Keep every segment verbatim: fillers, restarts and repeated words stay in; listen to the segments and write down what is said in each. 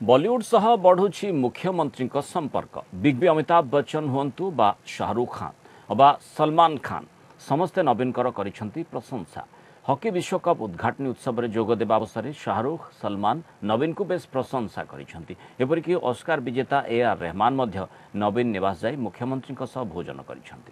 बॉलीवुड सह बढ़ुछि मुख्यमंत्री संपर्क बिग बी अमिताभ बच्चन हुंतु बा शाहरुख खान अबा सलमान खान समस्ते नवीनकर करिसेंति प्रशंसा। हॉकी विश्वकप उद्घाटनी उत्सव में जोग देवा अवसर शाहरुख सलमान नवीन को बेस प्रशंसा करिसेंति। एपरिक ऑस्कार विजेता ए आर रहमान मध्य नवीन निवास जाई मुख्यमंत्री सह भोजन करिसेंति।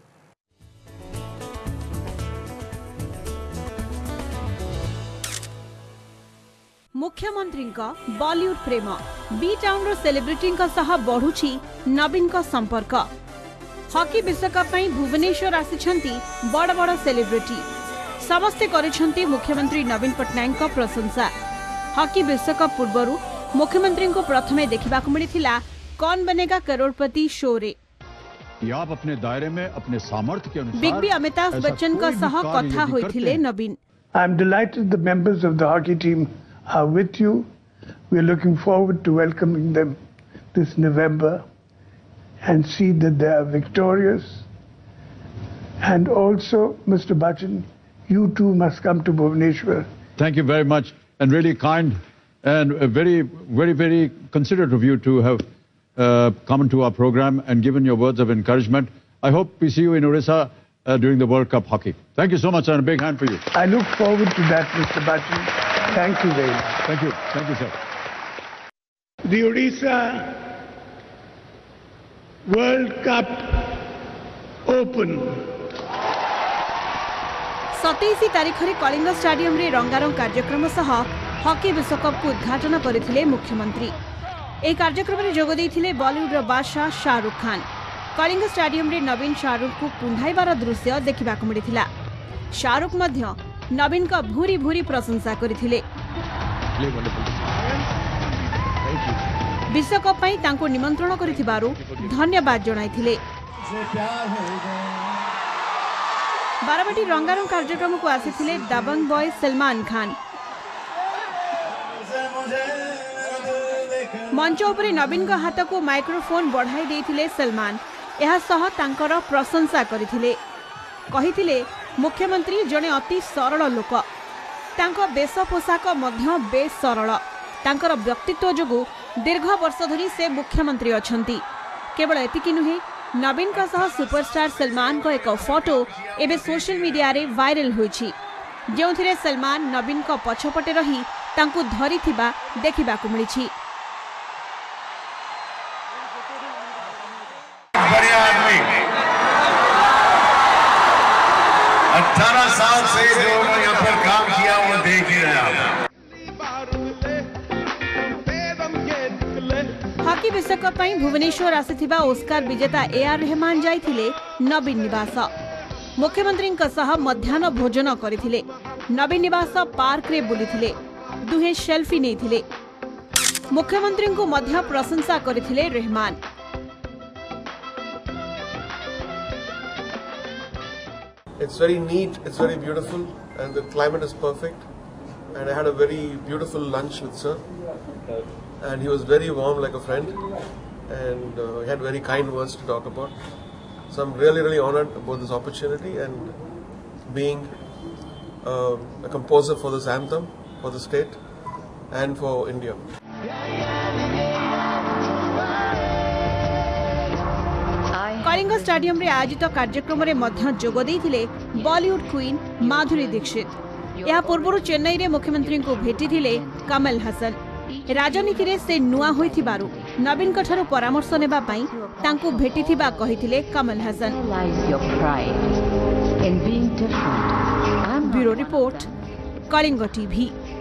मुख्यमंत्री बॉलीवुड प्रेम बी टाउन सेलिब्रिटी सह बढ़ुछि नवीन का संपर्क। हॉकी विश्वकप भुवनेश्वर आसिछंती बड़ बड़ सेलिब्रिटी समस्ते करिछंती मुख्यमंत्री नवीन पट्टनायक का प्रशंसा। हॉकी विश्वकप पूर्वरु मुख्यमंत्री को प्रथमे देखा मिलता कौन बनेगा करोड़पति शो रे। आप अपने दायरे में अपने सामर्थ्य के अनुसार बिग बी अमिताभ बच्चन का सह कथा होइथिले नवीन। I am delighted the members of the hockey team are with you. We are looking forward to welcoming them this November and see that they are victorious. And also, Mister Bachchan, you too must come to Bhubaneswar. Thank you very much, and really kind and very, very, very considerate of you to have uh, come into our program and given your words of encouragement. I hope we see you in Orissa uh, during the World Cup hockey. Thank you so much, and a big hand for you. I look forward to that, Mister Bachchan. Thank you very much. Thank you. Thank you, sir. The Orissa World Cup Open. सतैश तारीख में Kalinga stadium रे रंगारंग कार्यक्रम सह hockey विश्वकप को उद्घाटन करथिले मुख्यमंत्री। ए कार्यक्रम में जोग देइथिले बॉलीवुड बादशाह शाहरुख खान। कलिंग स्टाडियम रे नवीन शाहरुख को कुंढाइबार दृश्य देखा मिलता। शाहरुख मध्य नवीन का भूरी भूरी प्रशंसा करथिले। विश्वकप पई तांको निमंत्रण करथिबारु धन्यवाद जणाइथिले। बाराबाटी रंगारंग कार्यक्रम को आसिथिले दबंग बॉय सलमान खान। मंच उपरे नवीन का हाथ को माइक्रोफोन बढ़ाई देथिले सलमान। यह सह तांकर प्रशंसा करथिले। कहिथिले मुख्यमंत्री जने अति सरल लोक। तांको बेश पोशाक मध्य बेस सरल। तांकर व्यक्तित्व जोगु दीर्घ वर्ष धरी से मुख्यमंत्री अछंती। केवल एतिकी नुहे नवीन का सह सुपरस्टार सलमान को एक फोटो एबे सोशल मीडिया रे वायरल होईछि, जेउथिरे सलमान नवीन को पछपटे रही तांकु धरिथिबा देखिबाकु मिलिछि। अठारह साल से जो यहाँ पर काम किया वो देख ही रहे। हॉकी विश्वकप पई भुवनेश्वर आसिथिबा ऑस्कार विजेता ए आर रहमान जाइथिले नवीन निवास। मुख्यमंत्री सह मध्याह्न भोजन करथिले। नवीन निवास पार्क रे बुलिथिले। दुहे सेल्फी नेथिले। मुख्यमंत्री को मध्य प्रशंसा करथिले Rahman. It's very neat, it's very beautiful, and the climate is perfect. And I had a very beautiful lunch with sir, and he was very warm like a friend, and uh, he had very kind words to talk about. So I'm really, really honored about this opportunity and being uh, a composer for this anthem, for the state, and for India. Kalinga stadium रे आयोजित कार्यक्रम रे मध्य जोग देइथिले Bollywood queen Madhuri Dixit. या पूर्व चेन्नई रे मुख्यमंत्री को भेटिथिले कमल हसन। राजनीति रे से नुआ होइथिबारु नवीन कठारु परामर्श नेबा पई तांकु भेटिथिबा कहिथिले Kamal Haasan. Bureau report Kalinga TV.